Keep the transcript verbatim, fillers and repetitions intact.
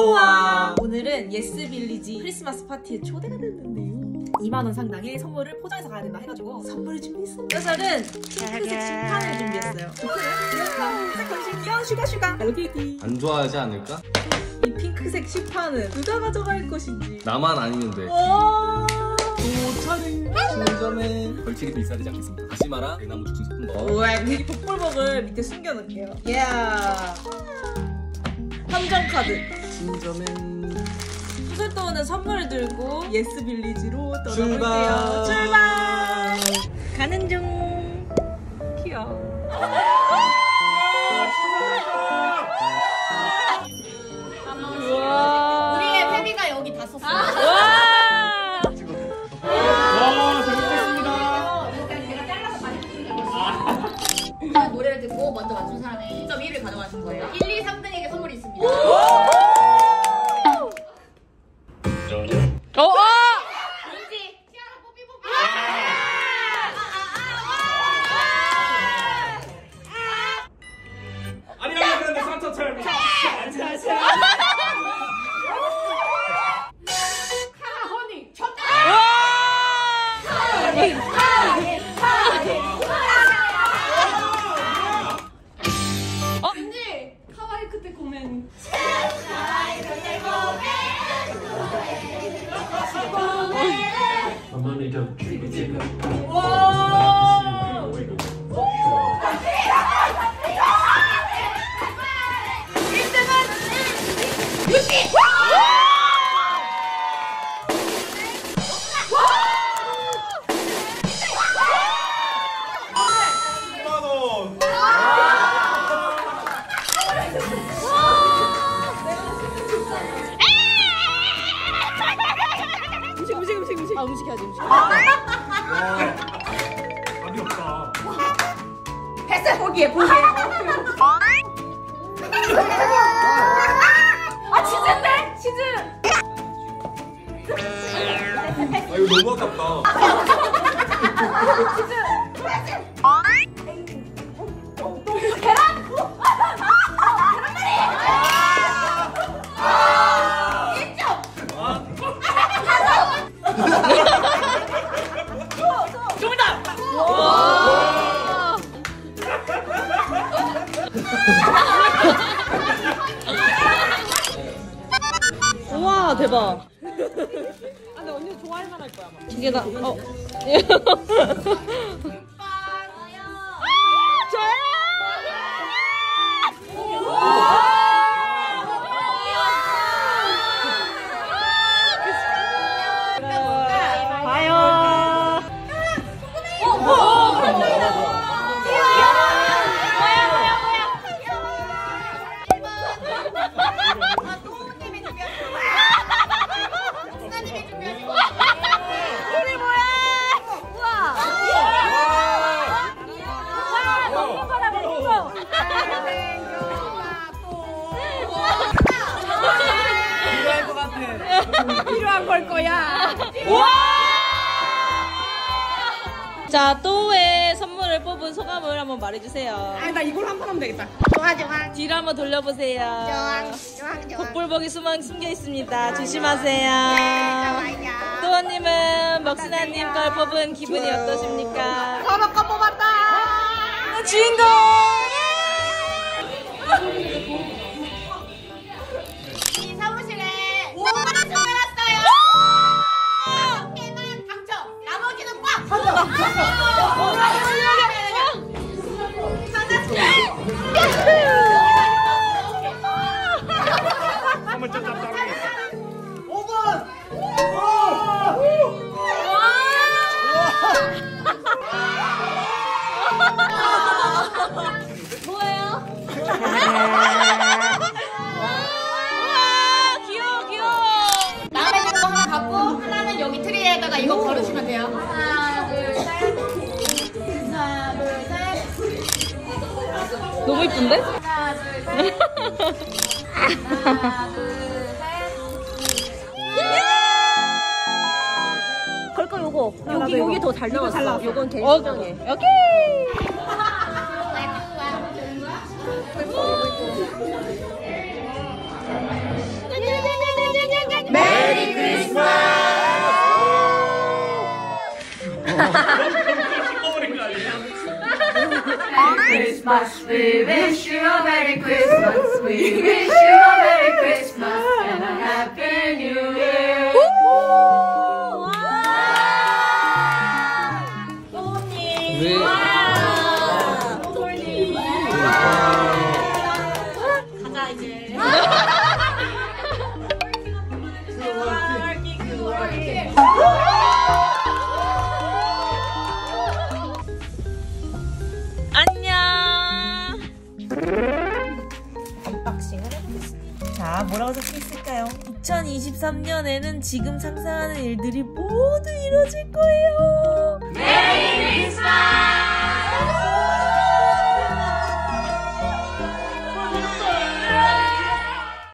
우와. 오늘은 예스빌리지 크리스마스 파티에 초대가 됐는데요. 이만 원 상당의 선물을 포장해서 가야 된다 해가지고 선물을 준비했어요. 짜잔은 핑크색 심판을 준비했어요. 핑크색 건식 귀여운 슈가슈가 헬로키티. 안 좋아하지 않을까? 이 핑크색 시판은 누가 가져갈 것인지 나만 아니면 돼. 도차를 신점에 벌칙이 또 있어야 되지 않겠습니까? 다시마랑 대나무 죽순 섞은 거. 우와, 이 복불복을 밑에 숨겨놓을게요. 이야. 함정 카드. 신점엔 수술도는 선물을 들고 예스빌리지로 출발. 떠나볼게요. 출발. 가는 중. 귀여워. 우와. 우리의 회비가 여기 다 썼어. 와. 노래를 듣고 먼저 맞춘 사람이 일 점 일을 가져가시는 거예요. 일, 이, 삼 등에게 선물이 있습니다. 어, 아! 왠지 티아라 뽀삐 뽀삐. 아니야 그런데 산타처럼 카라 허니 쳤다. 왠지 카와이 그때 고멘. 어머니 좀 지금 아, 음식해야지, 음식. 답이 없다. 패스 포기해, 포기해. 아, 치즈인데? 치즈. 아 이거 너무 아깝다. 치즈. 우와, 대박. 아, 근데 언니 좋아할 만할 거야. 막. 이게 나, 어. 필요한 걸 거야. 우와! 자, 또의 선물을 뽑은 소감을 한번 말해주세요. 아, 나 이걸 한 번 하면 되겠다. 좋아, 좋아. 뒤로 한번 돌려보세요. 좋아, 좋아, 좋아. 복불복이 수만 숨겨 있습니다. 조심하세요. 좋아요. 또원님은 먹순아님 걸 뽑은 기분이 어떠십니까? 서로 거 뽑았다. 주인공! 이 사무실에 오만 원 숨겨놨어요. 다섯 개만 당첨. 나머지는 꽉. 한번 좀 잡다. 뭐예요? 귀여워, 귀여워. 남의 거 하나 갖고 하나는 여기 트리에다가 이거 걸으시면 돼요. 하나, 둘, 셋. 하나, 둘, 셋. 너무 이쁜데? 하나, 둘, 셋. 하나, 둘, 셋. 걸거 요거. 여기, 여기 더 잘 나왔어. 요건 개인 어, 수정해. 오케이! 안녕히 씻어버린 거 아니야? Christmas, we wish you a Merry Christmas. We wish you a Merry Christmas and a Happy New Year. 또님. 네. 또님. 가자 이제. 안녕. 언박싱을 해보겠습니다. 자, 뭐라고 적혀있을까요? 이천이십삼 년에는 지금 상상하는 일들이 모두 이루어질 거예요. 메리 크리스마스!